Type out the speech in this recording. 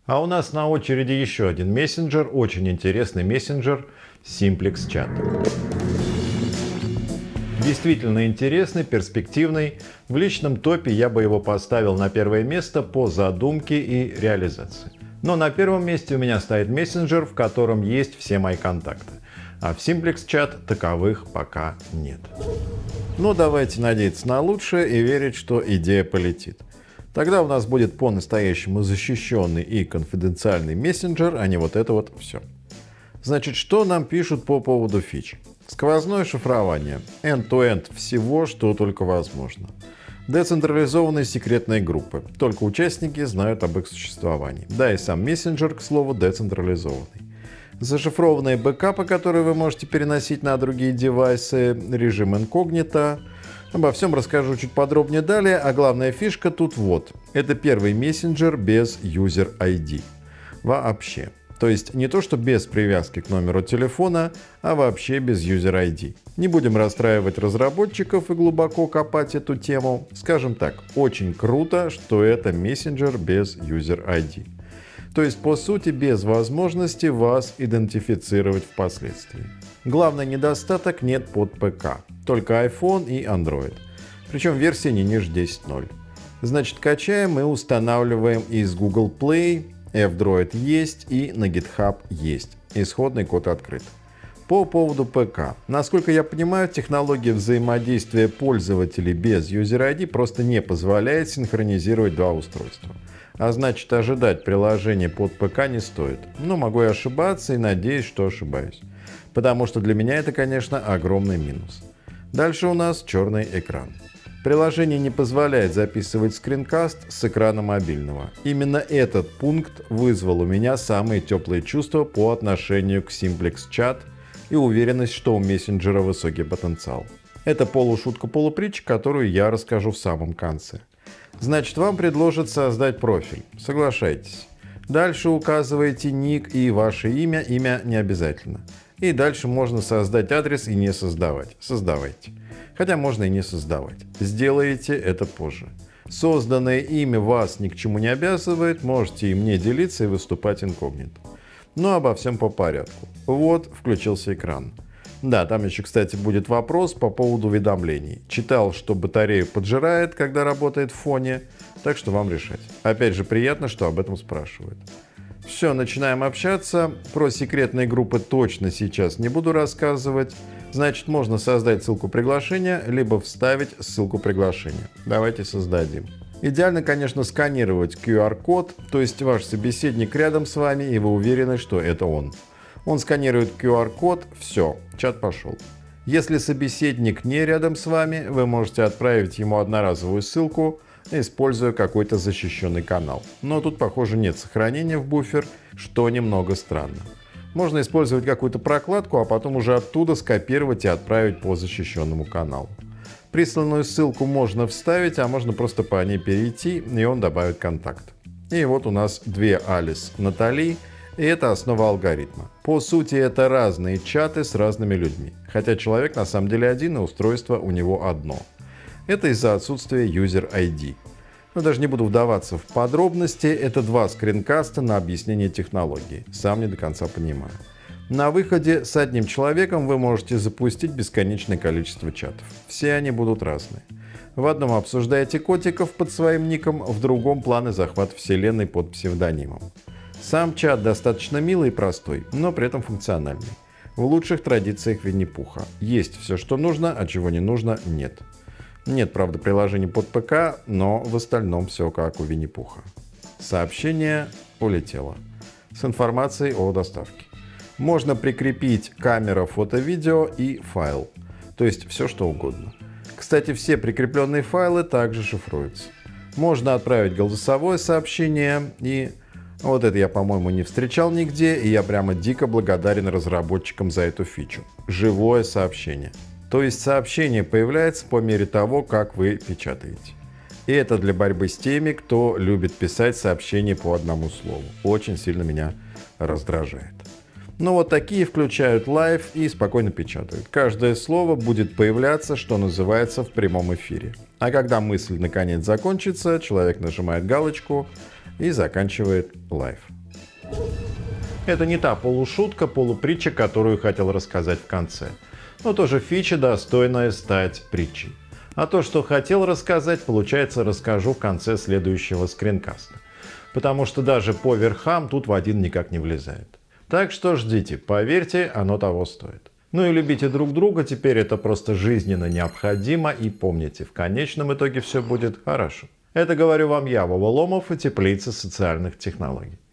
А у нас на очереди еще один мессенджер, очень интересный мессенджер Simplex Chat. Действительно интересный, перспективный. В личном топе я бы его поставил на первое место по задумке и реализации. Но на первом месте у меня стоит мессенджер, в котором есть все мои контакты. А в Simplex Chat таковых пока нет. Но давайте надеяться на лучшее и верить, что идея полетит. Тогда у нас будет по-настоящему защищенный и конфиденциальный мессенджер, а не вот это вот все. Значит, что нам пишут по поводу фич? Сквозное шифрование. End-to-end всего, что только возможно. Децентрализованные секретные группы. Только участники знают об их существовании. Да и сам мессенджер, к слову, децентрализованный. Зашифрованные бэкапы, которые вы можете переносить на другие девайсы. Режим инкогнито. Обо всем расскажу чуть подробнее далее, а главная фишка тут вот. Это первый мессенджер без User ID. Вообще. То есть не то, что без привязки к номеру телефона, а вообще без User ID. Не будем расстраивать разработчиков и глубоко копать эту тему. Скажем так, очень круто, что это мессенджер без User ID. То есть, по сути, без возможности вас идентифицировать впоследствии. Главный недостаток — нет под ПК. Только iPhone и Android. Причем версия не ниже 10.0. Значит, качаем и устанавливаем из Google Play. F-Droid есть и на GitHub есть. Исходный код открыт. По поводу ПК. Насколько я понимаю, технология взаимодействия пользователей без User ID просто не позволяет синхронизировать два устройства. А значит, ожидать приложение под ПК не стоит. Но могу и ошибаться, и надеюсь, что ошибаюсь. Потому что для меня это, конечно, огромный минус. Дальше у нас черный экран. Приложение не позволяет записывать скринкаст с экрана мобильного. Именно этот пункт вызвал у меня самые теплые чувства по отношению к Simplex Chat и уверенность, что у мессенджера высокий потенциал. Это полушутка-полупритча, которую я расскажу в самом конце. Значит, вам предложат создать профиль. Соглашайтесь. Дальше указываете ник и ваше имя. Имя не обязательно. И дальше можно создать адрес и не создавать. Создавайте. Хотя можно и не создавать. Сделаете это позже. Созданное имя вас ни к чему не обязывает. Можете им не делиться и выступать инкогнито. Но обо всем по порядку. Вот, включился экран. Да, там еще, кстати, будет вопрос по поводу уведомлений. Читал, что батарею поджирает, когда работает в фоне. Так что вам решать. Опять же, приятно, что об этом спрашивают. Все, начинаем общаться. Про секретные группы точно сейчас не буду рассказывать. Значит, можно создать ссылку приглашения, либо вставить ссылку приглашения. Давайте создадим. Идеально, конечно, сканировать QR-код, то есть ваш собеседник рядом с вами, и вы уверены, что это он. Он сканирует QR-код, все, чат пошел. Если собеседник не рядом с вами, вы можете отправить ему одноразовую ссылку, используя какой-то защищенный канал. Но тут, похоже, нет сохранения в буфер, что немного странно. Можно использовать какую-то прокладку, а потом уже оттуда скопировать и отправить по защищенному каналу. Присланную ссылку можно вставить, а можно просто по ней перейти, и он добавит контакт. И вот у нас две Алис Натали, и это основа алгоритма. По сути, это разные чаты с разными людьми. Хотя человек на самом деле один, и устройство у него одно. Это из-за отсутствия User ID. Но даже не буду вдаваться в подробности, это два скринкаста на объяснение технологии. Сам не до конца понимаю. На выходе с одним человеком вы можете запустить бесконечное количество чатов. Все они будут разные. В одном обсуждаете котиков под своим ником, в другом планы захвата вселенной под псевдонимом. Сам чат достаточно милый и простой, но при этом функциональный. В лучших традициях Винни-Пуха. Есть все, что нужно, а чего не нужно, нет. Нет, правда, приложений под ПК, но в остальном все как у Винни-Пуха. Сообщение улетело с информацией о доставке. Можно прикрепить камера, фото, видео и файл. То есть все, что угодно. Кстати, все прикрепленные файлы также шифруются. Можно отправить голосовое сообщение и... Вот это я, по-моему, не встречал нигде, и я прямо дико благодарен разработчикам за эту фичу. Живое сообщение. То есть сообщение появляется по мере того, как вы печатаете. И это для борьбы с теми, кто любит писать сообщения по одному слову. Очень сильно меня раздражает. Но вот такие включают лайв и спокойно печатают. Каждое слово будет появляться, что называется, в прямом эфире. А когда мысль наконец закончится, человек нажимает галочку, и заканчивает лайв. Это не та полушутка, полупритча, которую хотел рассказать в конце. Но тоже фича, достойная стать притчей. А то, что хотел рассказать, получается, расскажу в конце следующего скринкаста. Потому что даже по верхам тут в один никак не влезает. Так что ждите, поверьте, оно того стоит. Ну и любите друг друга, теперь это просто жизненно необходимо. И помните, в конечном итоге все будет хорошо. Это говорю вам я, Вова Ломов и Теплица социальных технологий.